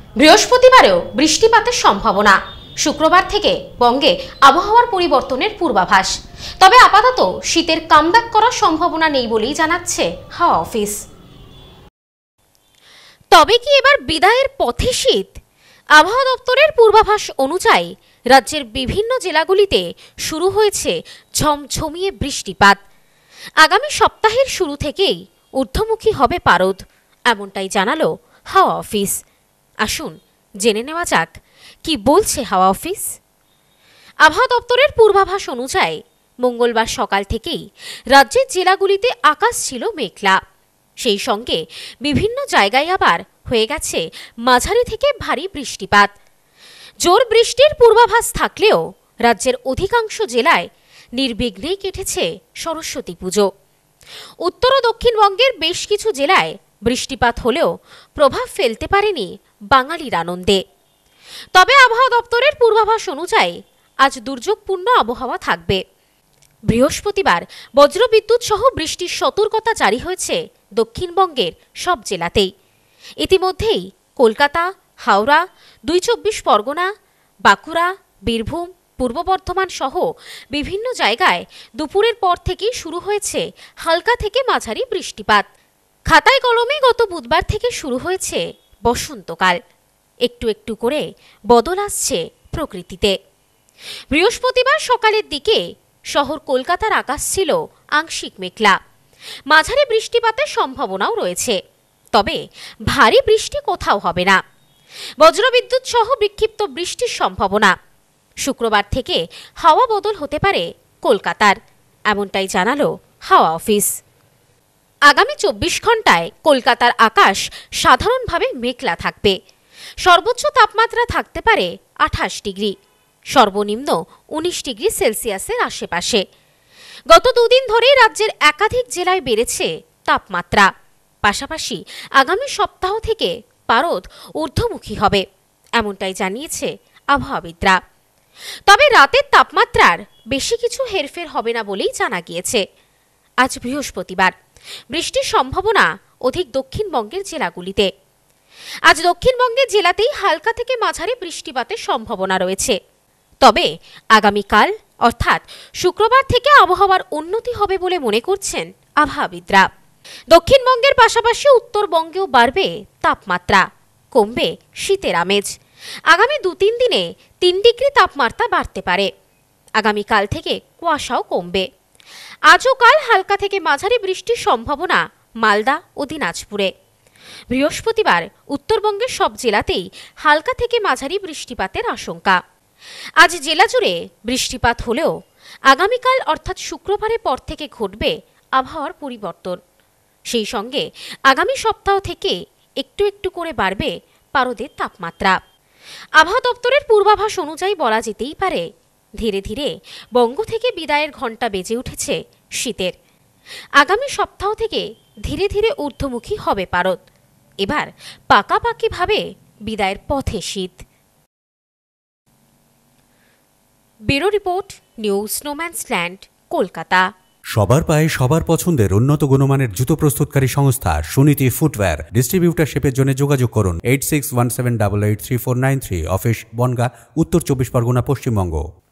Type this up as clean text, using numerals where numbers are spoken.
বৃহস্পতিবারেও বৃষ্টিপাতের সম্ভাবনা। শুক্রবার থেকে বঙ্গে আবহাওয়ার পরিবর্তনের পূর্বাভাস। তবে আপাতত শীতের কামব্যাক করার সম্ভাবনা নেই বলেই জানাচ্ছে হাওয়া অফিস। তবে কি এবার বিদায়ের পথে শীত? আবহাওয়া দপ্তরের পূর্বাভাস অনুযায়ী রাজ্যের বিভিন্ন জেলাগুলিতে শুরু হয়েছে ঝমঝমিয়ে বৃষ্টিপাত। আগামী সপ্তাহের শুরু থেকেই ঊর্ধ্বমুখী হবে পারদ, এমনটাই জানালো হাওয়া অফিস। আসুন জেনে নেওয়া যাক কি বলছে হাওয়া অফিস। আবহাওয়া দপ্তরের পূর্বাভাস অনুযায়ী মঙ্গলবার সকাল থেকেই রাজ্যের জেলাগুলিতে আকাশ ছিল মেঘলা। সেই সঙ্গে বিভিন্ন জায়গায় আবার হয়ে গেছে মাঝারি থেকে ভারী বৃষ্টিপাত। জোর বৃষ্টির পূর্বাভাস থাকলেও রাজ্যের অধিকাংশ জেলায় নির্বিঘ্নেই কেটেছে সরস্বতী পুজো। উত্তর ও দক্ষিণবঙ্গের বেশ কিছু জেলায় বৃষ্টিপাত হলেও প্রভাব ফেলতে পারেনি বাঙালির আনন্দে। তবে আবহাওয়া দপ্তরের পূর্বাভাস অনুযায়ী আজ দুর্যোগপূর্ণ আবহাওয়া থাকবে। বৃহস্পতিবার বজ্রবিদ্যুৎ সহ বৃষ্টির সতর্কতা জারি হয়েছে দক্ষিণবঙ্গের সব জেলাতেই। ইতিমধ্যেই কলকাতা, হাওড়া, ২ পরগনা, বাঁকুড়া, বীরভূম, পূর্ব বর্ধমান সহ বিভিন্ন জায়গায় দুপুরের পর থেকেই শুরু হয়েছে হালকা থেকে মাঝারি বৃষ্টিপাত। খাতায় কলমে গত বুধবার থেকে শুরু হয়েছে বসন্তকাল। একটু একটু করে বদল আসছে প্রকৃতিতে। বৃহস্পতিবার সকালের দিকে শহর কলকাতার আকাশ ছিল আংশিক মেঘলা। মাঝারি বৃষ্টিপাতের সম্ভাবনাও রয়েছে, তবে ভারী বৃষ্টি কোথাও হবে না। বজ্রবিদ্যুৎ সহ বিক্ষিপ্ত বৃষ্টির সম্ভাবনা। শুক্রবার থেকে হাওয়া বদল হতে পারে কলকাতার, এমনটাই জানালো হাওয়া অফিস। আগামী ২৪ ঘন্টায় কলকাতার আকাশ সাধারণভাবে মেঘলা থাকবে। সর্বোচ্চ তাপমাত্রা থাকতে পারে ২৮ ডিগ্রি, সর্বনিম্ন ১৯ ডিগ্রি সেলসিয়াসের আশেপাশে। গত দুদিন ধরেই রাজ্যের একাধিক জেলায় বেড়েছে তাপমাত্রা। পাশাপাশি আগামী সপ্তাহ থেকে পারদ ঊর্ধ্বমুখী হবে, এমনটাই জানিয়েছে আবহাওয়াবিদরা। তবে রাতের তাপমাত্রার বেশি কিছু হেরফের হবে না বলেই জানা গিয়েছে। আজ বৃহস্পতিবার, বৃষ্টির সম্ভাবনা অধিক দক্ষিণবঙ্গের জেলাগুলিতে। আজ দক্ষিণবঙ্গের জেলাতেই হালকা থেকে মাঝারি বৃষ্টিপাতের সম্ভাবনা রয়েছে। তবে আগামীকাল অর্থাৎ শুক্রবার থেকে আবহাওয়ার উন্নতি হবে বলে মনে করছেন আবহাওয়াবিদরা। দক্ষিণবঙ্গের পাশাপাশি উত্তরবঙ্গেও বাড়বে তাপমাত্রা, কমবে শীতের আমেজ। আগামী ২-৩ দিনে ৩ ডিগ্রি তাপমাত্রা বাড়তে পারে। আগামীকাল থেকে কুয়াশাও কমবে। আজও কাল হালকা থেকে মাঝারি বৃষ্টির সম্ভাবনা মালদা ও দিনাজপুরে। বৃহস্পতিবার উত্তরবঙ্গের সব জেলাতেই হালকা থেকে মাঝারি বৃষ্টিপাতের আশঙ্কা। আজ জেলা জুড়ে বৃষ্টিপাত হলেও আগামীকাল অর্থাৎ শুক্রবারের পর থেকে ঘটবে আবহাওয়ার পরিবর্তন। সেই সঙ্গে আগামী সপ্তাহ থেকে একটু একটু করে বাড়বে পারদের তাপমাত্রা। আবহাওয়া দপ্তরের পূর্বাভাস অনুযায়ী বলা যেতেই পারে ধীরে ধীরে বঙ্গ থেকে বিদায়ের ঘণ্টা বেজে উঠেছে শীতের। আগামী সপ্তাহ থেকে ধীরে ধীরে ঊর্ধ্বমুখী হবে পারদ। এবার পাকাপাকিভাবে বিদায়ের পথে শীত। ব্যুরো রিপোর্ট, নিউজ স্নোম্যান্সল্যান্ড, কলকাতা। সবার পায়ে সবার পছন্দের উন্নত গুণমানের জুতো প্রস্তুতকারী সংস্থা সুনীতি ফুটওয়্যার। ডিস্ট্রিবিউটারশিপের জন্য যোগাযোগ করুন 8617883493। অফিস বনগাঁ, উত্তর ২৪ পরগনা, পশ্চিমবঙ্গ।